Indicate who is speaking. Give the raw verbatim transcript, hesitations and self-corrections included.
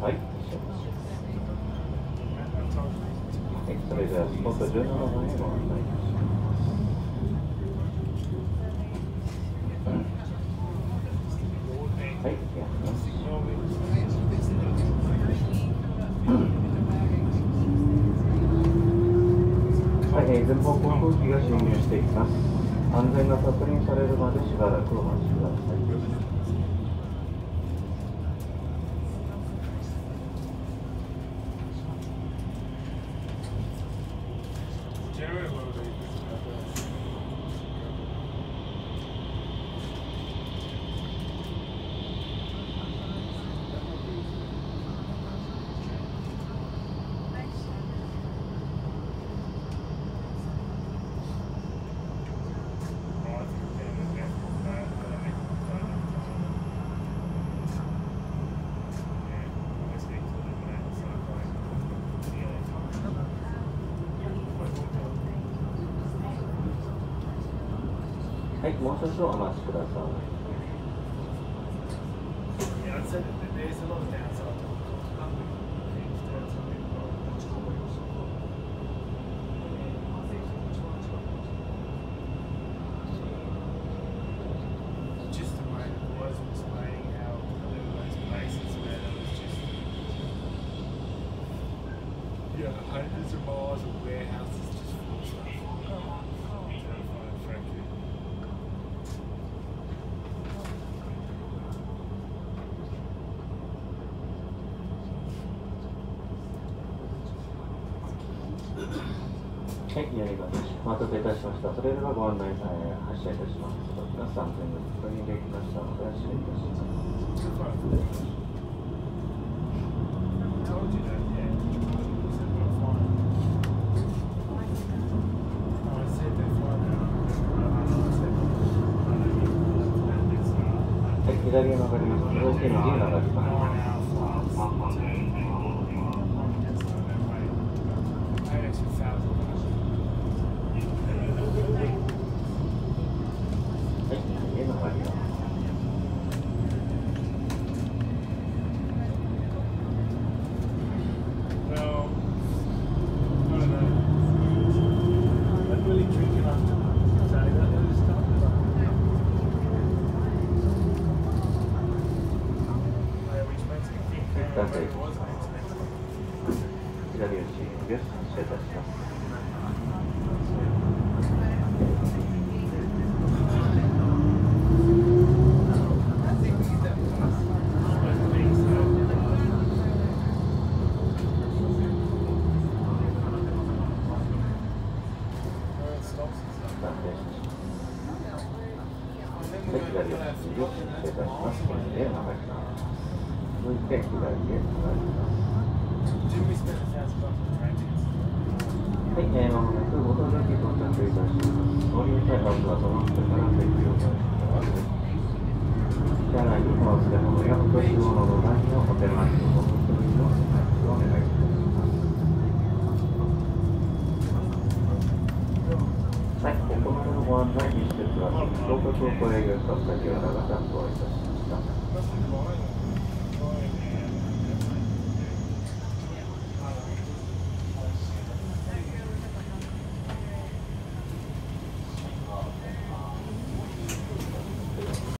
Speaker 1: はい。はい、それではスポットじゅうななばんへご案内いたします。はい、やります。はい、えー、前方航空機が進入していきます。安全が確認されるまでしばらくお待ちください。はい、もう少々お待ちください。
Speaker 2: Yeah, hundreds of miles of warehouses just full of stuff. Terrifying, frankly.
Speaker 1: はい、やりました。お待たせいたしました。それではご案内、えー、発車いたします。こちらさんぜんえん確認できましたので、発車いたします。
Speaker 2: Told you that, yeah. You said we're flying. Oh, I said they're flying now. I said, I
Speaker 1: はい、左へ曲がります。条件右へ曲がります。左打ちです。発車いたします。左打ちです。発車いたします。右へ曲がります。続いて左へ曲がります。はい、えー、まもなくご搭乗機到着いたします。合流際バスはその下から席をお待ちください。車内にお忘れ物や落とし物のないようお手前にご注意のお願いいたします。はい、ここまでのご案内、施設は福岡空港営業した先ほどが担当いたしました。